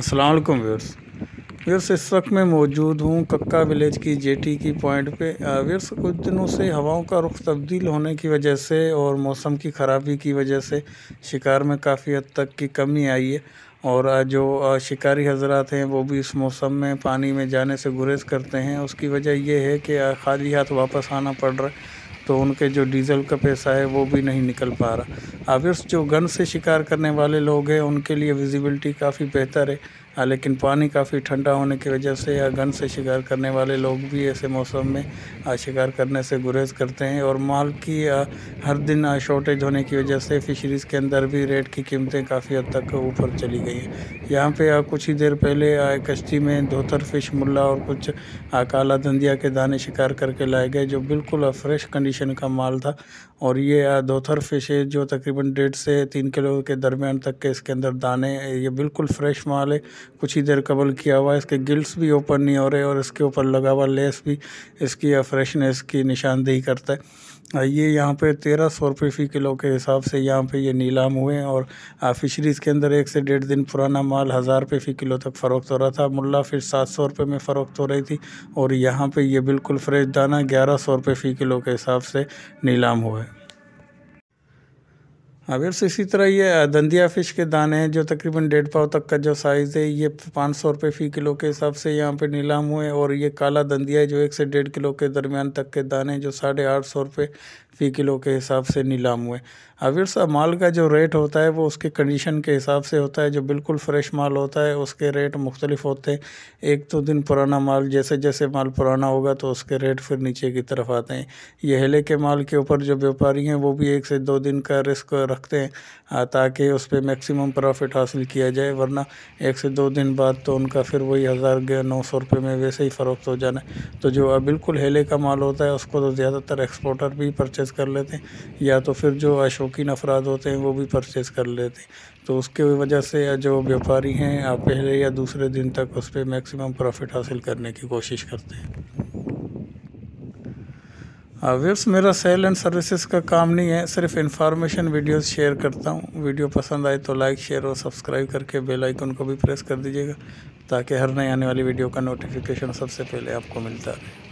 अस्सलाम वालेकुम व्यूअर्स। इस वक्त मैं मौजूद हूँ कक्का विलेज की जेटी की पॉइंट पे। व्यूअर्स, कुछ दिनों से हवाओं का रुख तब्दील होने की वजह से और मौसम की ख़राबी की वजह से शिकार में काफ़ी हद तक की कमी आई है। और जो शिकारी हजरात हैं वो भी इस मौसम में पानी में जाने से गुरेज करते हैं। उसकी वजह ये है कि खाली हाथ वापस आना पड़ रहा है, तो उनके जो डीज़ल का पैसा है वो भी नहीं निकल पा रहा। ऑब्वियस जो गन से शिकार करने वाले लोग हैं उनके लिए विजिबिलिटी काफ़ी बेहतर है, लेकिन पानी काफ़ी ठंडा होने की वजह से या गन से शिकार करने वाले लोग भी ऐसे मौसम में शिकार करने से गुरेज करते हैं। और माल की हर दिन शॉर्टेज होने की वजह से फ़िशरीज़ के अंदर भी रेट की कीमतें काफ़ी हद तक ऊपर चली गई हैं। यहाँ पे कुछ ही देर पहले कश्ती में धोतर फिश, मुल्ला और कुछ काला धंधिया के दाने शिकार करके लाए गए, जो बिल्कुल फ्रेश कंडीशन का माल था। और ये धोतर फिश है जो तकरीबन 1.5 से 3 किलो के दरमियान तक के इसके अंदर दाने, ये बिल्कुल फ्रेश माल है, कुछ ही देर कबल किया हुआ है। इसके गिल्स भी ओपन नहीं हो रहे और इसके ऊपर लगा हुआ लेस भी इसकी फ्रेशनेस की निशानदेही करता है। ये यहाँ पे 1300 रुपये फ़ी किलो के हिसाब से यहाँ पे ये नीलाम हुए हैं। और फ़िशरीज़ के अंदर 1 से 1.5 दिन पुराना माल 1000 रुपये फ़ी किलो तक फ़रोख्त हो रहा था। मुल्ला फिर 700 रुपये में फ़रोख्त हो रही थी। और यहाँ पे ये बिल्कुल फ्रेश दाना 1100 रुपये फ़ी किलो के हिसाब से नीलाम हुआ है। अगर से इसी तरह ये दंदिया फ़िश के दाने हैं जो तकरीबन 1.5 पाव तक का जो साइज़ है, ये 500 रुपये फ़ी किलो के हिसाब से यहाँ पे नीलाम हुए। और ये काला दंदिया है जो 1 से 1.5 किलो के दरमियान तक के दाने जो 850 रुपये फ़ी किलो के हिसाब से नीलाम हुए। अविरसा माल का जो रेट होता है वो उसके कंडीशन के हिसाब से होता है। जो बिल्कुल फ्रेश माल होता है उसके रेट मुख्तलिफ होते हैं। 1-2 दिन पुराना माल, जैसे जैसे माल पुराना होगा तो उसके रेट फिर नीचे की तरफ आते हैं। ये हेले के माल के ऊपर जो व्यापारी हैं वो भी 1 से 2 दिन का रिस्क रखते हैं ताकि उस पर मैक्सिमम प्रॉफिट हासिल किया जाए, वरना 1 से 2 दिन बाद तो उनका फिर वही 1900 रुपये में वैसे ही फ़रोख्त हो जाना है। तो जो बिल्कुल हेले का माल होता है उसको तो ज़्यादातर एक्सपोर्टर भी परचेज़ कर लेते हैं, या तो फिर जो शौकीन अफराद होते हैं वो भी परचेज़ कर लेते हैं। तो उसके वजह से जो व्यापारी हैं पहले या दूसरे दिन तक उस पर मैक्सिमम प्रॉफिट हासिल करने की कोशिश करते हैं। व्यूअर्स, मेरा सेल एंड सर्विसेज का काम नहीं है, सिर्फ इन्फॉर्मेशन वीडियोस शेयर करता हूँ। वीडियो पसंद आए तो लाइक, शेयर और सब्सक्राइब करके बेल आइकन को भी प्रेस कर दीजिएगा ताकि हर नई आने वाली वीडियो का नोटिफिकेशन सबसे पहले आपको मिलता रहे।